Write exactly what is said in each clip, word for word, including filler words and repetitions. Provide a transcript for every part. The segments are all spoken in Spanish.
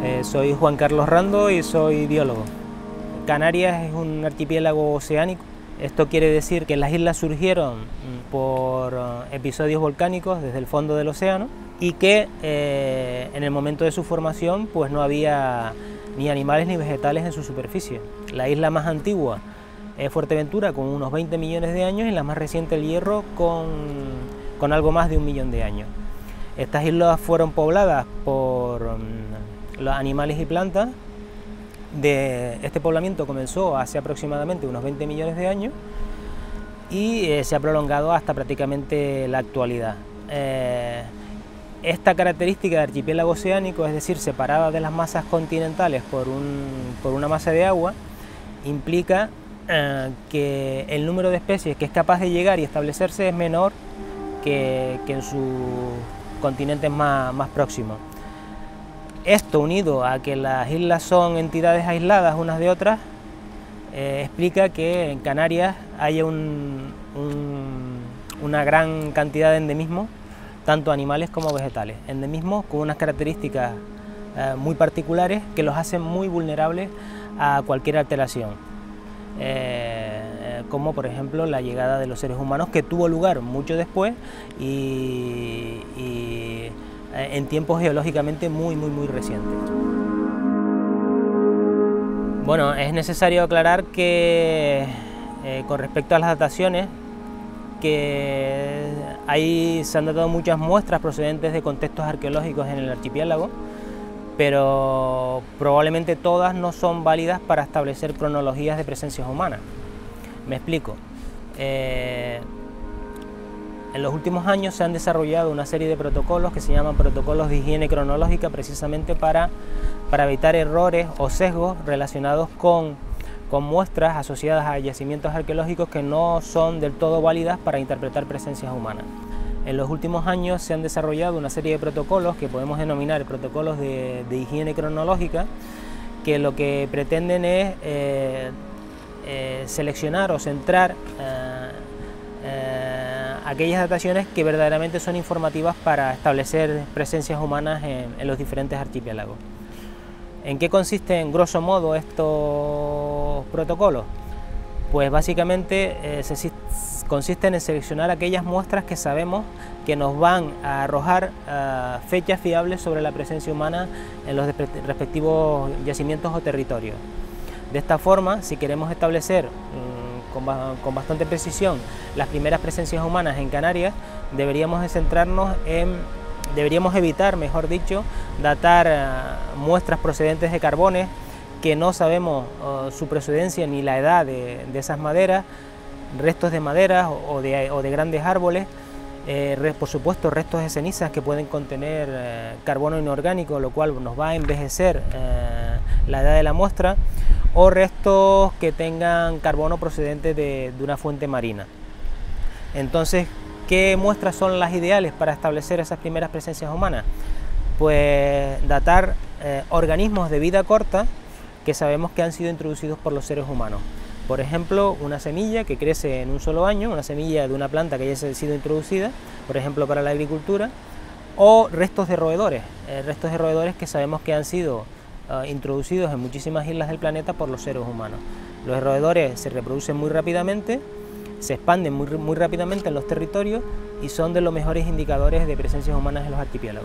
Eh, soy Juan Carlos Rando y soy biólogo. Canarias es un archipiélago oceánico. Esto quiere decir que las islas surgieron por episodios volcánicos desde el fondo del océano y que eh, en el momento de su formación pues no había ni animales ni vegetales en su superficie. La isla más antigua es Fuerteventura, con unos veinte millones de años, y la más reciente El Hierro, con, con algo más de un millón de años. Estas islas fueron pobladas por um, los animales y plantas. De este poblamiento comenzó hace aproximadamente unos veinte millones de años y eh, se ha prolongado hasta prácticamente la actualidad. Eh, esta característica de archipiélago oceánico, es decir, separada de las masas continentales por, un, por una masa de agua, implica eh, que el número de especies que es capaz de llegar y establecerse es menor que, que en sus continentes más, más próximos. Esto, unido a que las islas son entidades aisladas unas de otras, eh, explica que en Canarias haya un, un, una gran cantidad de endemismos, tanto animales como vegetales. Endemismos con unas características eh, muy particulares que los hacen muy vulnerables a cualquier alteración, eh, como por ejemplo la llegada de los seres humanos, que tuvo lugar mucho después y, y en tiempos geológicamente muy, muy, muy recientes. Bueno, es necesario aclarar que eh, con respecto a las dataciones, que ahí se han datado muchas muestras procedentes de contextos arqueológicos en el archipiélago, pero probablemente todas no son válidas para establecer cronologías de presencias humanas. Me explico. Eh, En los últimos años se han desarrollado una serie de protocolos que se llaman protocolos de higiene cronológica, precisamente para, para evitar errores o sesgos relacionados con, con muestras asociadas a yacimientos arqueológicos que no son del todo válidas para interpretar presencias humanas. En los últimos años se han desarrollado una serie de protocolos que podemos denominar protocolos de, de higiene cronológica, que lo que pretenden es eh, eh, seleccionar o centrar eh, eh, aquellas dataciones que verdaderamente son informativas para establecer presencias humanas en, en los diferentes archipiélagos. ¿En qué consisten, grosso modo, estos protocolos? Pues básicamente eh, se, consisten en seleccionar aquellas muestras que sabemos que nos van a arrojar uh, fechas fiables sobre la presencia humana en los respectivos yacimientos o territorios. De esta forma, si queremos establecer Con, con bastante precisión las primeras presencias humanas en Canarias, deberíamos de centrarnos en, deberíamos evitar, mejor dicho, datar uh, muestras procedentes de carbones que no sabemos uh, su procedencia ni la edad de, de esas maderas, restos de maderas o de, o de grandes árboles, eh, re, por supuesto restos de cenizas que pueden contener uh, carbono inorgánico, lo cual nos va a envejecer uh, la edad de la muestra, o restos que tengan carbono procedente de, de una fuente marina. Entonces, ¿qué muestras son las ideales para establecer esas primeras presencias humanas? Pues datar eh, organismos de vida corta que sabemos que han sido introducidos por los seres humanos. Por ejemplo, una semilla que crece en un solo año, una semilla de una planta que haya sido introducida, por ejemplo para la agricultura, o restos de roedores, eh, restos de roedores que sabemos que han sido Uh, introducidos en muchísimas islas del planeta por los seres humanos. Los roedores se reproducen muy rápidamente, se expanden muy, muy rápidamente en los territorios y son de los mejores indicadores de presencias humanas en los archipiélagos.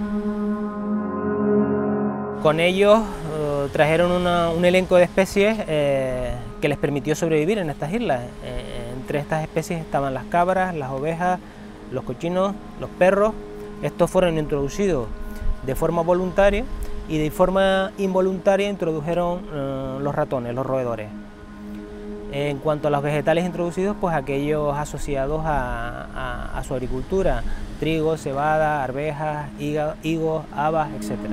Con ellos uh, trajeron una, un elenco de especies eh, que les permitió sobrevivir en estas islas. Eh, entre estas especies estaban las cabras, las ovejas, los cochinos, los perros. Estos fueron introducidos de forma voluntaria y de forma involuntaria introdujeron uh, los ratones, los roedores. En cuanto a los vegetales introducidos, pues aquellos asociados a, a, a su agricultura, trigo, cebada, arvejas, higa, higos, habas, etcétera.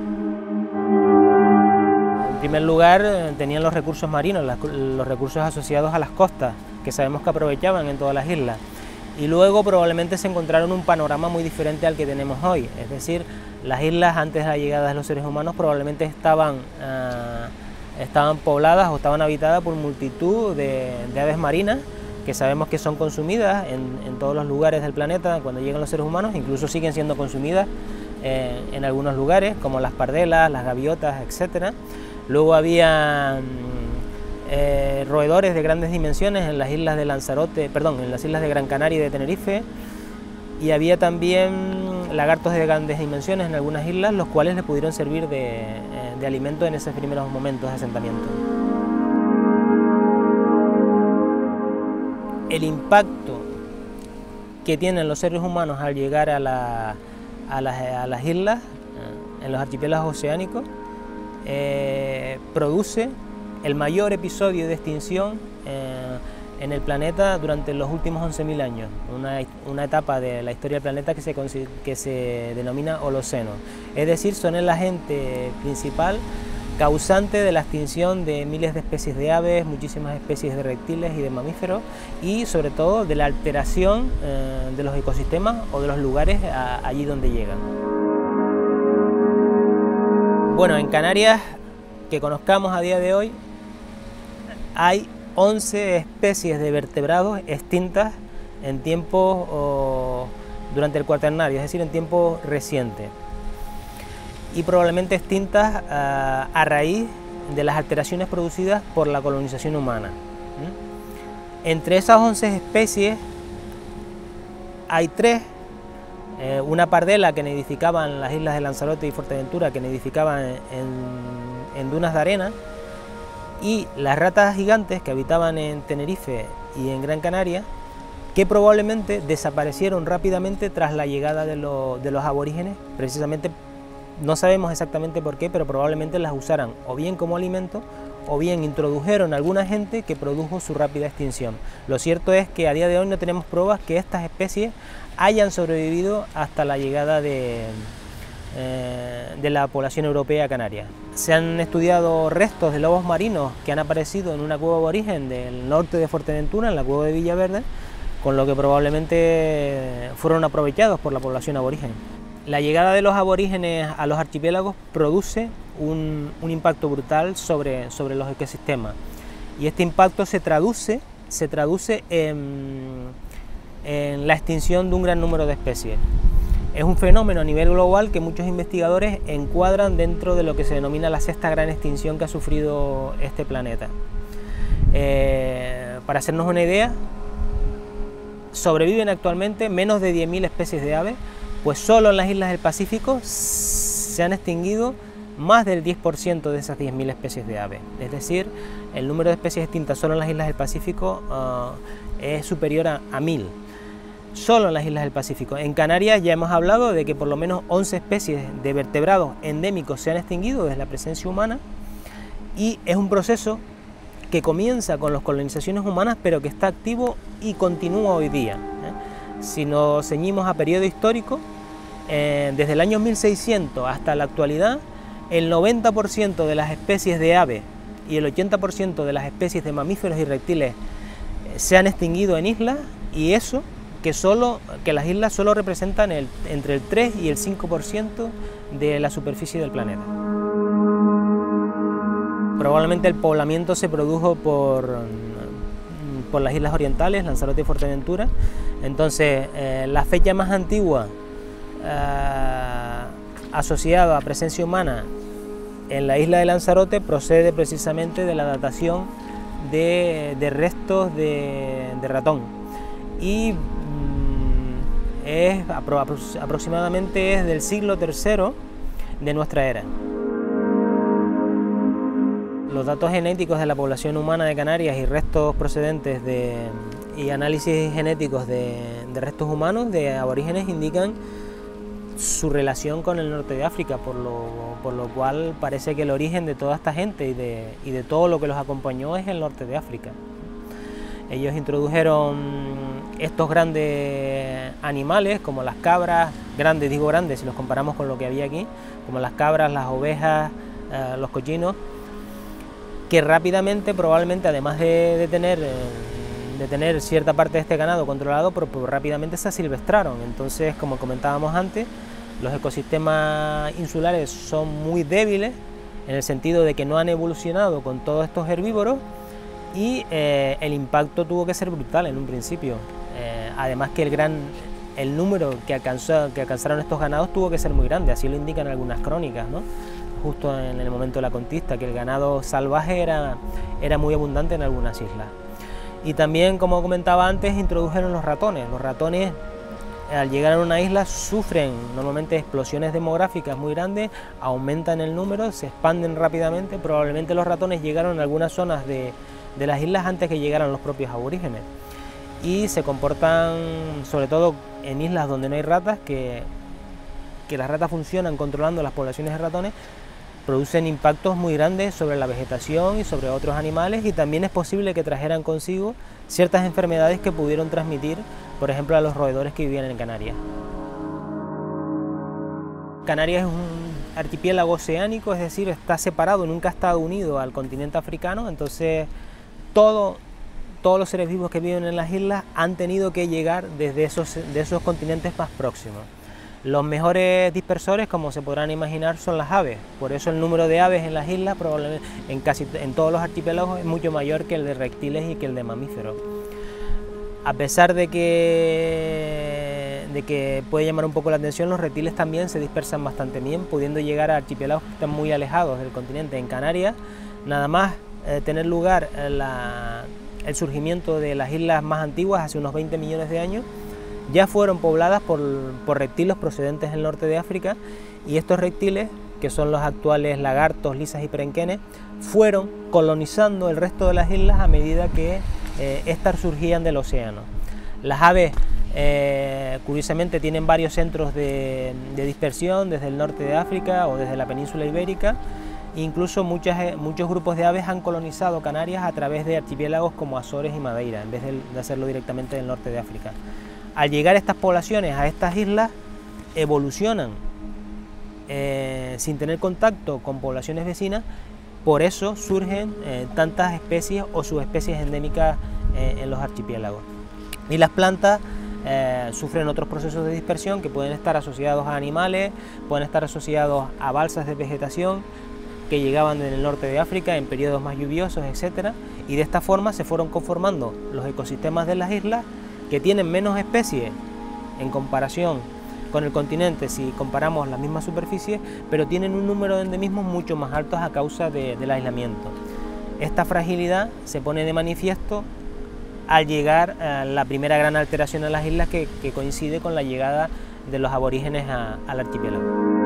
En primer lugar, tenían los recursos marinos, las, los recursos asociados a las costas, que sabemos que aprovechaban en todas las islas. Y luego probablemente se encontraron un panorama muy diferente al que tenemos hoy, es decir, las islas antes de la llegada de los seres humanos probablemente estaban, uh, estaban pobladas o estaban habitadas por multitud de, de aves marinas que sabemos que son consumidas en, en todos los lugares del planeta cuando llegan los seres humanos, incluso siguen siendo consumidas eh, en algunos lugares, como las pardelas, las gaviotas, etcétera. Luego había eh, roedores de grandes dimensiones en las islas de Lanzarote, perdón, en las islas de Gran Canaria y de Tenerife, y había también lagartos de grandes dimensiones en algunas islas, los cuales le pudieron servir de, de alimento en esos primeros momentos de asentamiento. El impacto que tienen los seres humanos al llegar a, la, a, las, a las islas, en los archipiélagos oceánicos, eh, produce el mayor episodio de extinción eh, en el planeta durante los últimos once mil años, una, una etapa de la historia del planeta que se, que se denomina Holoceno. Es decir, son el agente principal causante de la extinción de miles de especies de aves, muchísimas especies de reptiles y de mamíferos, y sobre todo de la alteración eh, de los ecosistemas o de los lugares a, allí donde llegan. Bueno, en Canarias, que conozcamos a día de hoy, hay once especies de vertebrados extintas en tiempos o durante el Cuaternario, es decir, en tiempos recientes, y probablemente extintas uh, a raíz de las alteraciones producidas por la colonización humana. ¿Mm? Entre esas once especies hay tres, eh, una pardela que nidificaba en las islas de Lanzarote y Fuerteventura, que nidificaba en, en, en dunas de arena, y las ratas gigantes que habitaban en Tenerife y en Gran Canaria, que probablemente desaparecieron rápidamente tras la llegada de, lo, de los aborígenes, precisamente. No sabemos exactamente por qué, pero probablemente las usaran o bien como alimento o bien introdujeron alguna gente que produjo su rápida extinción. Lo cierto es que a día de hoy no tenemos pruebas que estas especies hayan sobrevivido hasta la llegada de, eh, de la población europea a Canarias. Se han estudiado restos de lobos marinos que han aparecido en una cueva aborigen del norte de Fuerteventura, en la cueva de Villaverde, con lo que probablemente fueron aprovechados por la población aborigen. La llegada de los aborígenes a los archipiélagos produce un, un impacto brutal sobre, sobre los ecosistemas, y este impacto se traduce, se traduce en, en la extinción de un gran número de especies. Es un fenómeno a nivel global que muchos investigadores encuadran dentro de lo que se denomina la sexta gran extinción que ha sufrido este planeta. Eh, para hacernos una idea, sobreviven actualmente menos de diez mil especies de aves, pues solo en las islas del Pacífico se han extinguido más del diez por ciento de esas diez mil especies de aves. Es decir, el número de especies extintas solo en las islas del Pacífico uh, es superior a, a mil. Solo en las islas del Pacífico. En Canarias ya hemos hablado de que por lo menos once especies de vertebrados endémicos se han extinguido desde la presencia humana, y es un proceso que comienza con las colonizaciones humanas, pero que está activo y continúa hoy día. ¿eh? Si nos ceñimos a periodo histórico, eh, desde el año mil seiscientos hasta la actualidad, el noventa por ciento de las especies de aves y el ochenta por ciento de las especies de mamíferos y reptiles eh, se han extinguido en islas, y eso que, solo, que las islas solo representan el, entre el tres y el cinco por ciento de la superficie del planeta. Probablemente el poblamiento se produjo por, por las islas orientales, Lanzarote y Fuerteventura. Entonces, eh, la fecha más antigua eh, asociada a presencia humana en la isla de Lanzarote procede precisamente de la datación de, de restos de, de ratón, y mm, es apro aproximadamente es del siglo tercero de nuestra era. Los datos genéticos de la población humana de Canarias y restos procedentes de, y análisis genéticos de, de restos humanos de aborígenes indican su relación con el norte de África, por lo, por lo cual parece que el origen de toda esta gente y de, y de todo lo que los acompañó es el norte de África. Ellos introdujeron estos grandes animales, como las cabras, grandes, digo grandes si los comparamos con lo que había aquí, como las cabras, las ovejas, eh, los cochinos, que rápidamente, probablemente, además de, de, tener, de tener cierta parte de este ganado controlado, pero, pero rápidamente se asilvestraron. Entonces, como comentábamos antes, los ecosistemas insulares son muy débiles, en el sentido de que no han evolucionado con todos estos herbívoros, y eh, el impacto tuvo que ser brutal en un principio. Eh, además que el gran, el número que, alcanzó, que alcanzaron estos ganados tuvo que ser muy grande, así lo indican algunas crónicas, ¿no? Justo en el momento de la conquista, que el ganado salvaje era, era muy abundante en algunas islas. Y también, como comentaba antes, introdujeron los ratones. Los ratones, al llegar a una isla, sufren normalmente explosiones demográficas muy grandes, aumentan el número, se expanden rápidamente. Probablemente los ratones llegaron a algunas zonas de, de las islas antes que llegaran los propios aborígenes. Y se comportan, sobre todo en islas donde no hay ratas, que, que las ratas funcionan controlando las poblaciones de ratones, producen impactos muy grandes sobre la vegetación y sobre otros animales, y también es posible que trajeran consigo ciertas enfermedades que pudieron transmitir, por ejemplo, a los roedores que vivían en Canarias. Canarias es un archipiélago oceánico, es decir, está separado, nunca ha estado unido al continente africano, entonces todo, todos los seres vivos que viven en las islas han tenido que llegar desde esos, de esos continentes más próximos. Los mejores dispersores, como se podrán imaginar, son las aves, por eso el número de aves en las islas, probablemente en casi en todos los archipiélagos, es mucho mayor que el de reptiles y que el de mamíferos. A pesar de que, de que puede llamar un poco la atención, los reptiles también se dispersan bastante bien, pudiendo llegar a archipiélagos que están muy alejados del continente. En Canarias, nada más eh, tener lugar la, el surgimiento de las islas más antiguas, hace unos veinte millones de años, ya fueron pobladas por, por reptiles procedentes del norte de África, y estos reptiles, que son los actuales lagartos, lisas y perenquenes, fueron colonizando el resto de las islas a medida que eh, éstas surgían del océano. Las aves, eh, curiosamente, tienen varios centros de, de dispersión desde el norte de África o desde la península ibérica. Incluso muchas, muchos grupos de aves han colonizado Canarias a través de archipiélagos como Azores y Madeira, en vez de, de hacerlo directamente del norte de África. Al llegar estas poblaciones a estas islas, evolucionan eh, sin tener contacto con poblaciones vecinas, por eso surgen eh, tantas especies o subespecies endémicas eh, en los archipiélagos. Y las plantas eh, sufren otros procesos de dispersión que pueden estar asociados a animales, pueden estar asociados a balsas de vegetación que llegaban del norte de África en periodos más lluviosos, etcétera, y de esta forma se fueron conformando los ecosistemas de las islas, que tienen menos especies en comparación con el continente si comparamos las mismas superficies, pero tienen un número de endemismos mucho más altos a causa de, del aislamiento. Esta fragilidad se pone de manifiesto al llegar a la primera gran alteración en las islas, que, que coincide con la llegada de los aborígenes a, al archipiélago.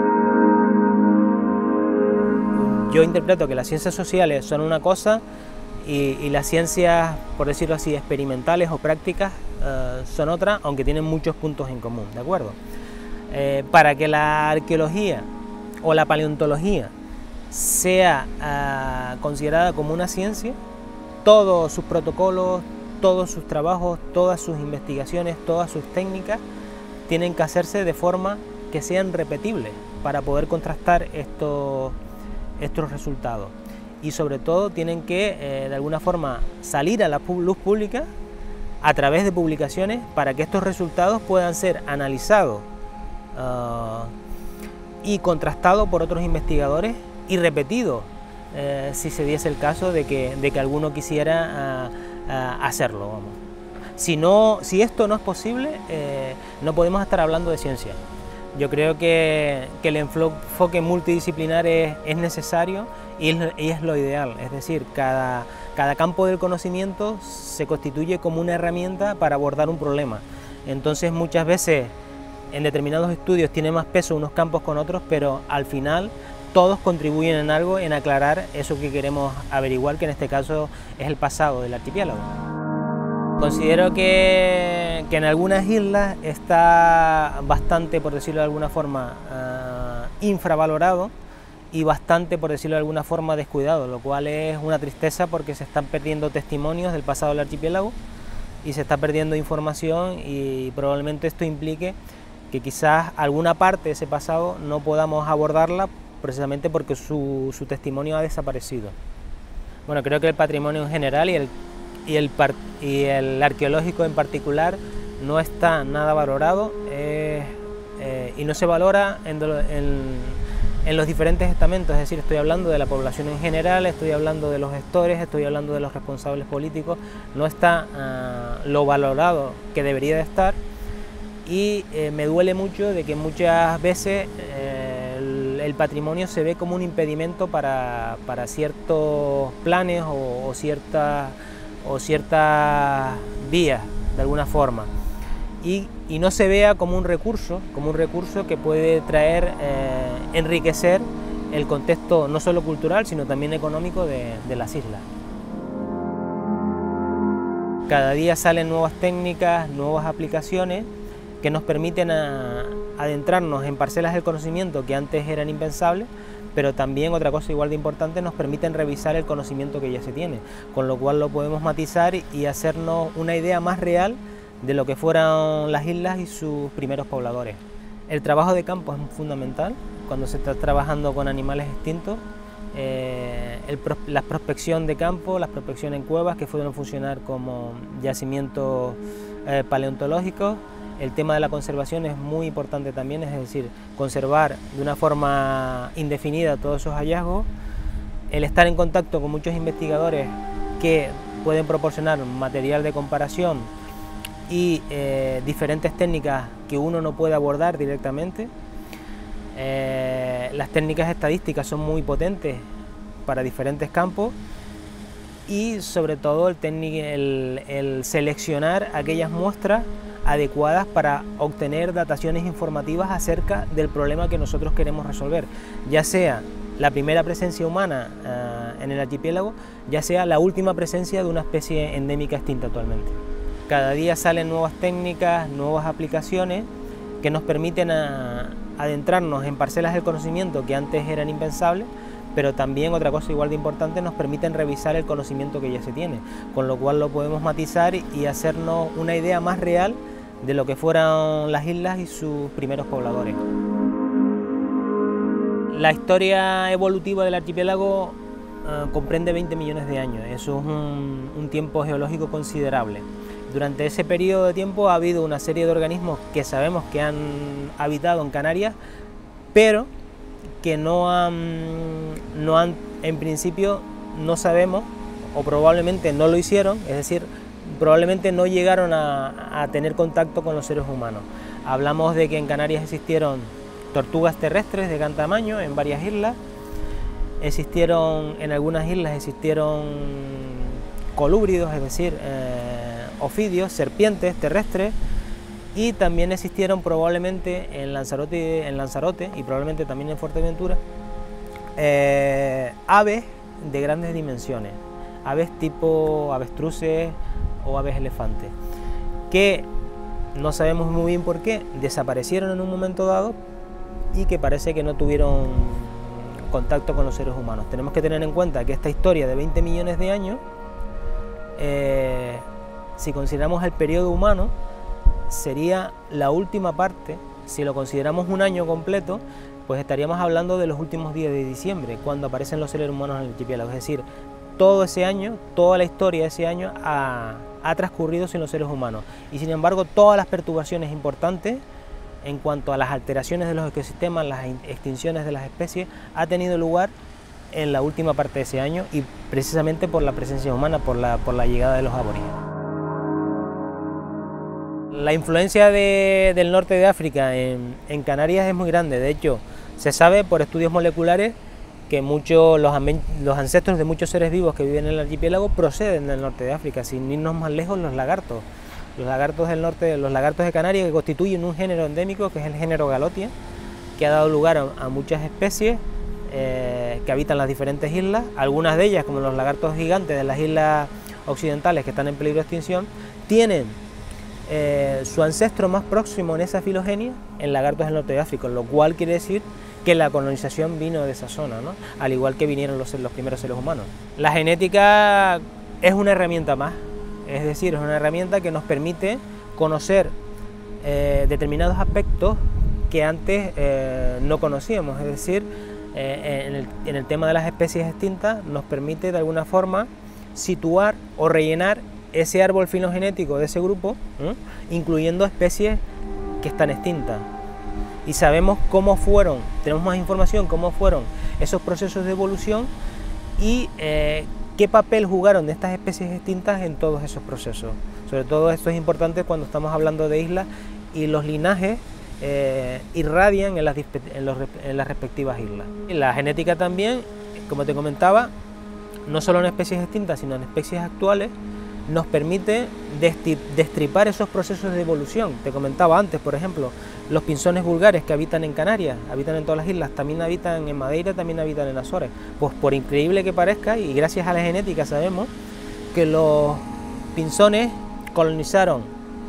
Yo interpreto que las ciencias sociales son una cosa y, y las ciencias, por decirlo así, experimentales o prácticas uh, son otra, aunque tienen muchos puntos en común, ¿de acuerdo? Eh, para que la arqueología o la paleontología sea uh, considerada como una ciencia, todos sus protocolos, todos sus trabajos, todas sus investigaciones, todas sus técnicas tienen que hacerse de forma que sean repetibles para poder contrastar estos, estos resultados. Y sobre todo tienen que eh, de alguna forma salir a la luz pública a través de publicaciones para que estos resultados puedan ser analizados uh, y contrastados por otros investigadores y repetidos eh, si se diese el caso de que, de que alguno quisiera uh, uh, hacerlo. Vamos. Si, no, si esto no es posible, eh, no podemos estar hablando de ciencia. Yo creo que, que el enfoque multidisciplinar es, es necesario y es, y es lo ideal, es decir, cada, cada campo del conocimiento se constituye como una herramienta para abordar un problema. Entonces muchas veces en determinados estudios tiene más peso unos campos con otros, pero al final todos contribuyen en algo en aclarar eso que queremos averiguar, que en este caso es el pasado del archipiélago. Considero que, que en algunas islas está bastante, por decirlo de alguna forma, uh, infravalorado y bastante, por decirlo de alguna forma, descuidado, lo cual es una tristeza porque se están perdiendo testimonios del pasado del archipiélago y se está perdiendo información, y probablemente esto implique que quizás alguna parte de ese pasado no podamos abordarla precisamente porque su, su testimonio ha desaparecido. Bueno, creo que el patrimonio en general y el Y el, y el arqueológico en particular no está nada valorado eh, eh, y no se valora en, en, en los diferentes estamentos, es decir, estoy hablando de la población en general, estoy hablando de los gestores, estoy hablando de los responsables políticos, no está uh, lo valorado que debería de estar, y eh, me duele mucho de que muchas veces eh, el, el patrimonio se ve como un impedimento para, para ciertos planes o, o, ciertas, o ciertas vías de alguna forma y, y no se vea como un recurso, como un recurso que puede traer, eh, enriquecer el contexto no solo cultural sino también económico de, de las islas. Cada día salen nuevas técnicas, nuevas aplicaciones que nos permiten a, adentrarnos en parcelas del conocimiento que antes eran impensables, pero también, otra cosa igual de importante, nos permiten revisar el conocimiento que ya se tiene, con lo cual lo podemos matizar y hacernos una idea más real de lo que fueron las islas y sus primeros pobladores. El trabajo de campo es fundamental cuando se está trabajando con animales extintos. Eh, el, la prospección de campo, la prospección en cuevas que fueron funcionar como yacimientos eh, paleontológicos. El tema de la conservación es muy importante también, es decir, conservar de una forma indefinida todos esos hallazgos. El estar en contacto con muchos investigadores que pueden proporcionar material de comparación y eh, diferentes técnicas que uno no puede abordar directamente. Eh, las técnicas estadísticas son muy potentes para diferentes campos y sobre todo el, el, el seleccionar aquellas muestras adecuadas para obtener dataciones informativas acerca del problema que nosotros queremos resolver, ya sea la primera presencia humana uh, en el archipiélago, ya sea la última presencia de una especie endémica extinta actualmente. Cada día salen nuevas técnicas, nuevas aplicaciones que nos permiten a, adentrarnos en parcelas del conocimiento que antes eran impensables, pero también, otra cosa igual de importante, nos permiten revisar el conocimiento que ya se tiene, con lo cual lo podemos matizar y hacernos una idea más real de lo que fueron las islas y sus primeros pobladores. La historia evolutiva del archipiélago eh, comprende veinte millones de años, eso es un, un tiempo geológico considerable. Durante ese periodo de tiempo ha habido una serie de organismos que sabemos que han habitado en Canarias, pero que no han, no han, en principio no sabemos, o probablemente no lo hicieron, es decir, probablemente no llegaron a, a tener contacto con los seres humanos. Hablamos de que en Canarias existieron tortugas terrestres de gran tamaño en varias islas, existieron, en algunas islas existieron colúbridos, es decir, eh, ofidios, serpientes terrestres, y también existieron probablemente en Lanzarote, en Lanzarote y probablemente también en Fuerteventura eh, aves de grandes dimensiones, aves tipo avestruces o aves elefantes, que no sabemos muy bien por qué desaparecieron en un momento dado y que parece que no tuvieron contacto con los seres humanos. Tenemos que tener en cuenta que esta historia de veinte millones de años, eh, si consideramos el periodo humano, sería la última parte. Si lo consideramos un año completo, pues estaríamos hablando de los últimos días de diciembre, cuando aparecen los seres humanos en el archipiélago. Es decir, todo ese año, toda la historia de ese año ha, ha transcurrido sin los seres humanos. Y sin embargo, todas las perturbaciones importantes en cuanto a las alteraciones de los ecosistemas, las extinciones de las especies, ha tenido lugar en la última parte de ese año y precisamente por la presencia humana, por la, por la llegada de los aborígenes. La influencia de, del norte de África en, en Canarias es muy grande. De hecho, se sabe por estudios moleculares que muchos, los, los ancestros de muchos seres vivos que viven en el archipiélago proceden del norte de África. Sin irnos más lejos, los lagartos. Los lagartos del norte, los lagartos de Canarias, que constituyen un género endémico, que es el género Galotia, que ha dado lugar a, a muchas especies eh, que habitan las diferentes islas. Algunas de ellas, como los lagartos gigantes de las islas occidentales que están en peligro de extinción, tienen Eh, su ancestro más próximo en esa filogenia en lagartos del norte de África, lo cual quiere decir que la colonización vino de esa zona, ¿no? Al igual que vinieron los, los primeros seres humanos. La genética es una herramienta más, es decir, es una herramienta que nos permite conocer eh, determinados aspectos que antes eh, no conocíamos, es decir, eh, en, el, en el tema de las especies extintas nos permite de alguna forma situar o rellenar ese árbol filogenético de ese grupo, ¿eh? incluyendo especies que están extintas. Y sabemos cómo fueron, tenemos más información, cómo fueron esos procesos de evolución y eh, qué papel jugaron de estas especies extintas en todos esos procesos. Sobre todo esto es importante cuando estamos hablando de islas y los linajes eh, irradian en las, en, los, en las respectivas islas. Y la genética también, como te comentaba, no solo en especies extintas, sino en especies actuales, nos permite destripar esos procesos de evolución. Te comentaba antes, por ejemplo, los pinzones vulgares que habitan en Canarias, habitan en todas las islas, también habitan en Madeira, también habitan en Azores. Pues por increíble que parezca, y gracias a la genética sabemos que los pinzones colonizaron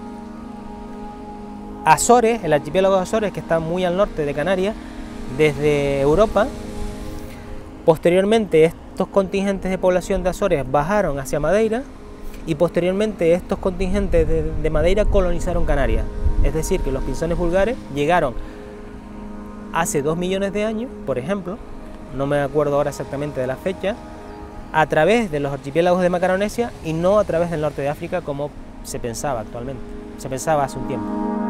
Azores, el archipiélago de Azores, que está muy al norte de Canarias, desde Europa. Posteriormente estos contingentes de población de Azores bajaron hacia Madeira y posteriormente estos contingentes de, de Madeira colonizaron Canarias. Es decir, que los pinzones vulgares llegaron hace dos millones de años, por ejemplo, no me acuerdo ahora exactamente de la fecha, a través de los archipiélagos de Macaronesia y no a través del norte de África como se pensaba actualmente, se pensaba hace un tiempo.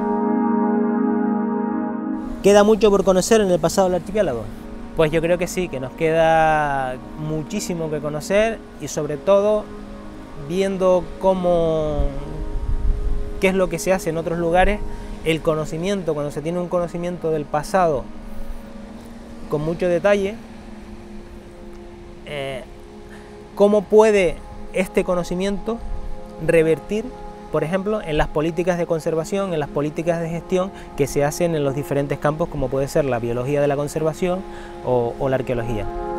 ¿Queda mucho por conocer en el pasado del archipiélago? Pues yo creo que sí, que nos queda muchísimo que conocer y sobre todo viendo cómo, qué es lo que se hace en otros lugares, el conocimiento, cuando se tiene un conocimiento del pasado con mucho detalle, eh, cómo puede este conocimiento revertir, por ejemplo, en las políticas de conservación, en las políticas de gestión que se hacen en los diferentes campos, como puede ser la biología de la conservación o, o la arqueología.